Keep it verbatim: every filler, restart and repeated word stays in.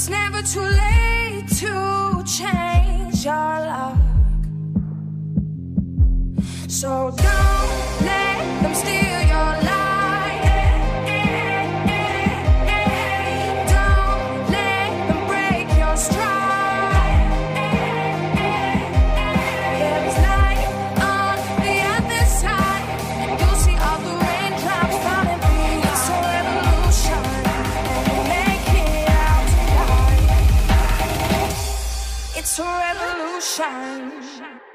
It's never too late to change your luck. So don't let them steal your light. Don't let them break your stride. There is light on the other side, and you'll see all the raindrops falling through. It's a revolution, and we'll make it out tonight. It's a revolution.